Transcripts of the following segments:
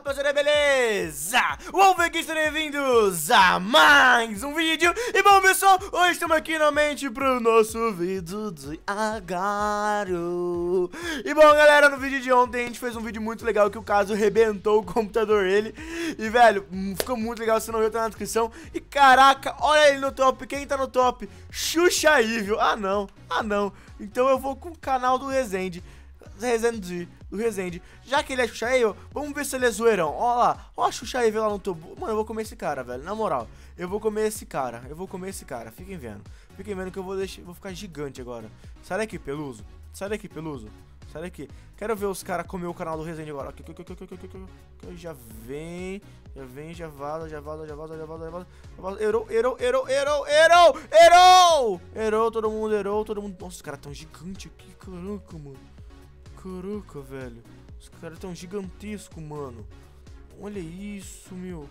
rapaziada, beleza? Vamos ver aqui, sejam bem-vindos a mais um vídeo. E bom, pessoal, hoje estamos aqui novamente pro nosso vídeo de Agario. E bom, galera, no vídeo de ontem a gente fez um vídeo muito legal que o caso rebentou o computador dele. E, velho, ficou muito legal, se não viu, tá na descrição. E, caraca, olha ele no top, quem tá no top? Xuxa Evil. Ah, não, então eu vou com o canal do do Resende. Já que ele é Xuxa Evil, vamos ver se ele é zoeirão. Ó lá, ó a Xuxa Evil lá no topo. Mano, eu vou comer esse cara, velho, na moral. Eu vou comer esse cara, fiquem vendo que eu vou ficar gigante agora. Sai daqui, Peluso, sai daqui. Quero ver os caras comer o canal do Resende agora. Aqui. Já vaza. Errou, todo mundo. Nossa, os caras tão gigantes aqui, caraca, mano. Caraca, velho. Os caras tão gigantescos, mano. Olha isso, meu.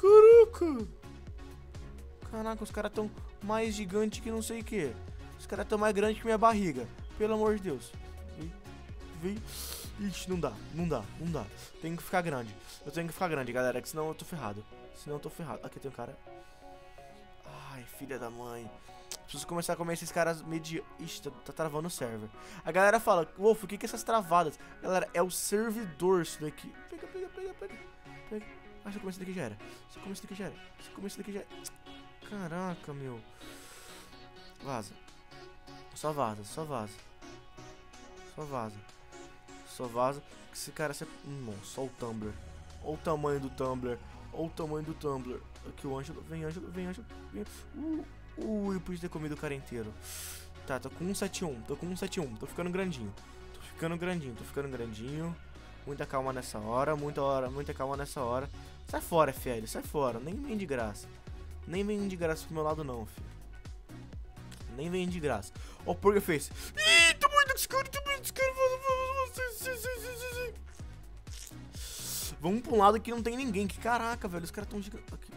Caraca, os caras tão mais gigantes que não sei o que. Os caras tão mais grandes que minha barriga. Pelo amor de Deus. Vem. Ixi, não dá. Tenho que ficar grande. Eu tenho que ficar grande, galera, que senão eu tô ferrado. Aqui tem um cara. Ai, filha da mãe. Preciso começar a comer esses caras Ixi, tá travando o server. A galera fala, Wolf, o que é essas travadas? Galera, é o servidor isso daqui. Pega. Ah, se eu comer isso daqui já era. Caraca, meu. Vaza. Só vaza. Que esse cara... Nossa, olha o Tumblr. Olha o tamanho do Tumblr. Aqui o Ângelo. Vem, Ângelo. Eu podia ter comido o cara inteiro. Tá, tô com 171. Tô ficando grandinho. Muita calma nessa hora. Sai fora, filho. Sai fora. Nem vem de graça pro meu lado, não, filho. Ó, o Purga fez. Ih, tô muito escuro. Vamos pra um lado que não tem ninguém. Que caraca, velho. Os caras tão gigantes. Aqui.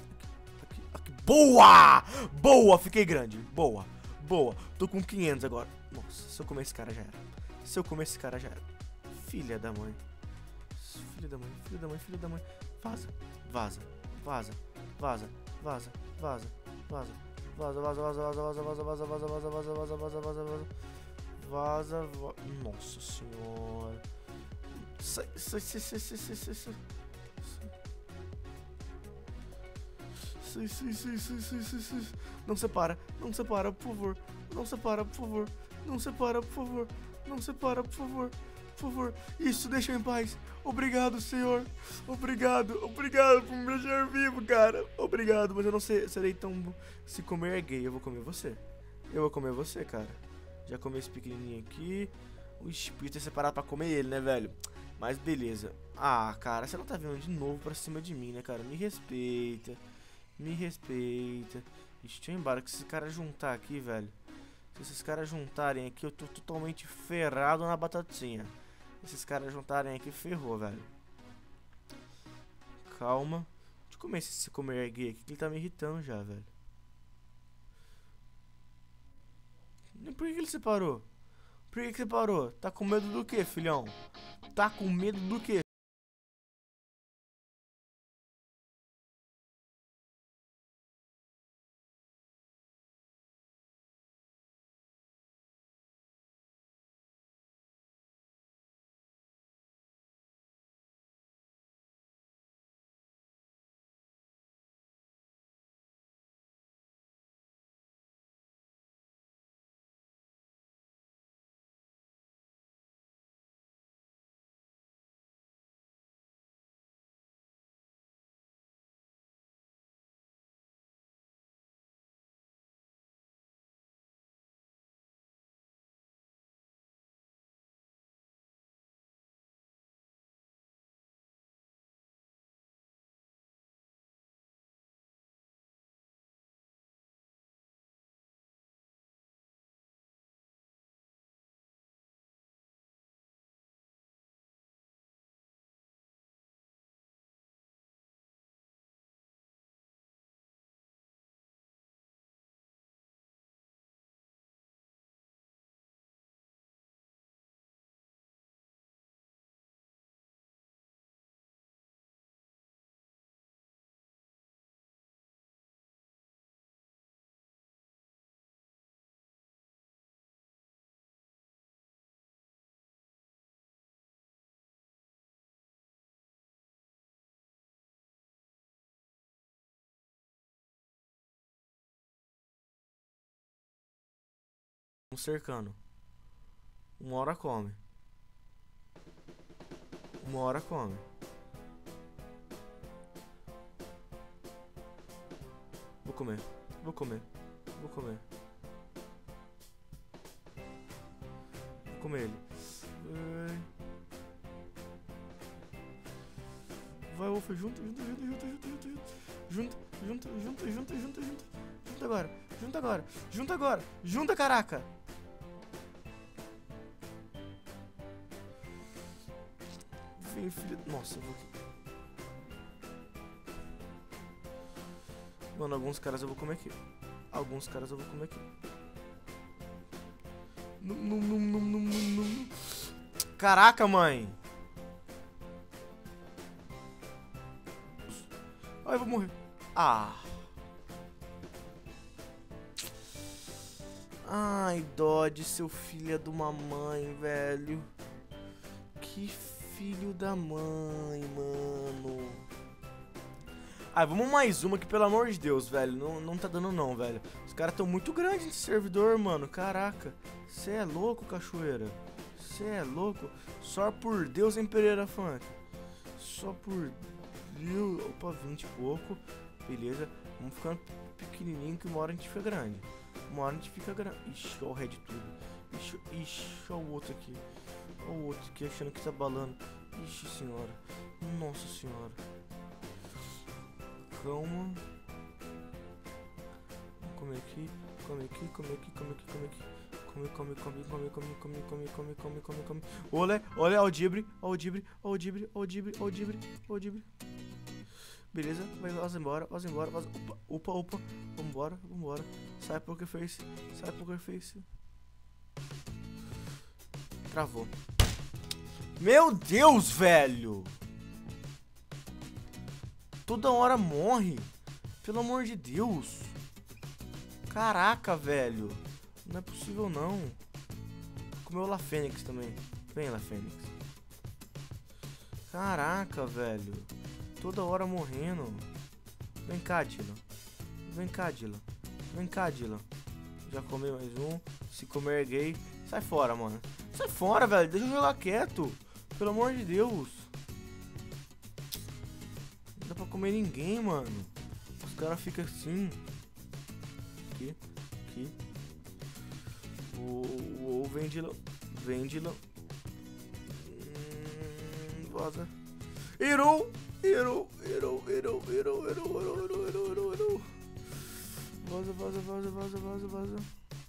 Boa! Fiquei grande. Boa. Tô com 500 agora. Nossa, se eu comer esse cara já era. Filha da mãe. Vaza. Nossa senhora. Sai. Não separa, por favor. Por favor. Isso, deixa eu em paz. Obrigado, senhor. Obrigado por me deixar vivo, cara. Obrigado, mas eu não serei tão... Se comer é gay, eu vou comer você, cara. Já comi esse pequenininho aqui. Ixi, podia ter separado pra comer ele, né, velho? Mas beleza. Ah, cara, você não tá vindo de novo pra cima de mim, né, cara? Me respeita. Ixi, deixa eu ir embora, que esses caras juntar aqui, velho. Se esses caras juntarem aqui, eu tô totalmente ferrado na batatinha. Se esses caras juntarem aqui, ferrou, velho. Calma. Deixa eu comer esse comer gay aqui, que ele tá me irritando já, velho. Por que ele separou? Tá com medo do que, filhão? Vamos cercando. Uma hora come. Uma hora come. Vou comer. Vou comer. Vou comer. Vou comer ele. Vai, Wolf, junta. Junta agora. Junta, caraca. Vem, filho. Nossa, eu vou aqui. Mano, alguns caras eu vou comer aqui. Caraca, mãe. Ai, eu vou morrer. Ai, Dodge, seu filho de uma mãe, velho. Que filho da mãe, mano. Ai, vamos mais uma que, pelo amor de Deus, velho. Não tá dando não, velho. Os caras tão muito grandes nesse servidor, mano. Caraca. Cê é louco, cachoeira. Cê é louco. Só por Deus, hein, Pereira Funk. Só por Deus. Opa, 20 e pouco. Beleza. Vamos ficando pequenininho que uma hora a gente fica grande. Ixi, olha o red tudo. Ixi, olha o outro aqui. Olha o outro aqui achando que tá balando. Ixi, senhora. Nossa senhora. Calma. Come aqui. Come. Olha, aldibre. Beleza, vaza embora. Opa. Vambora. Sai poker face. Travou. Meu Deus, velho. Toda hora morre. Pelo amor de Deus. Caraca, velho. Não é possível, não. Comeu La Fênix também. Vem, La Fênix. Caraca, velho. Toda hora morrendo. Vem cá, Dylan. Já comi mais um. Se comer gay. Sai fora, mano. Sai fora, velho. Deixa eu jogar quieto. Pelo amor de Deus. Não dá pra comer ninguém, mano. Os caras ficam assim. Aqui. Vem, Dylan. Vaza. Errou. Vaza.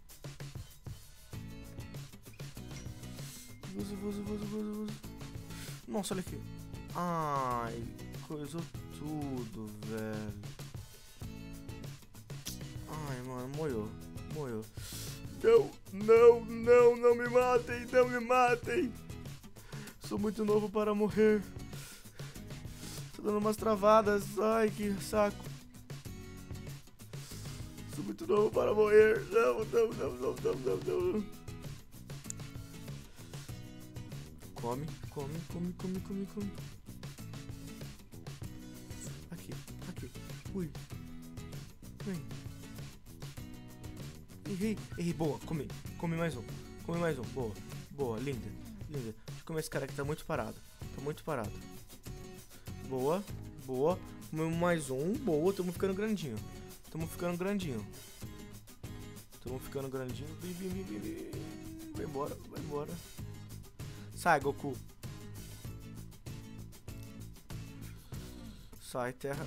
Nossa, olha aqui. Ai, coisou tudo, velho. Ai, mano, moiou. Não me matem. Sou muito novo para morrer. Tô dando umas travadas. Ai, que saco. Sou muito novo para morrer. Não. Come. Aqui. Ui. Vem. Errei. Boa. Come mais um. Boa. Linda. Deixa eu comer esse cara que tá muito parado. Boa. Comemos mais um. Boa. Tamo ficando grandinho. Vem. Vai embora. Sai, Goku. Sai, terra.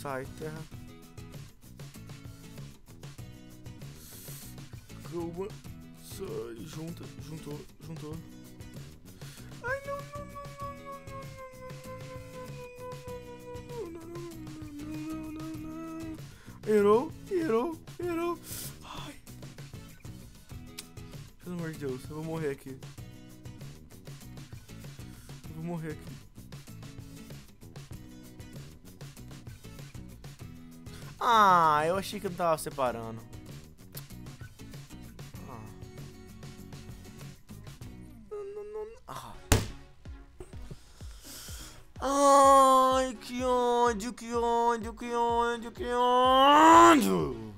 Calma. Sai, juntou. Ai, não. Errou. Ai. Pelo amor de Deus, eu vou morrer aqui. Ah, eu achei que eu não tava separando. Ai, que ódio.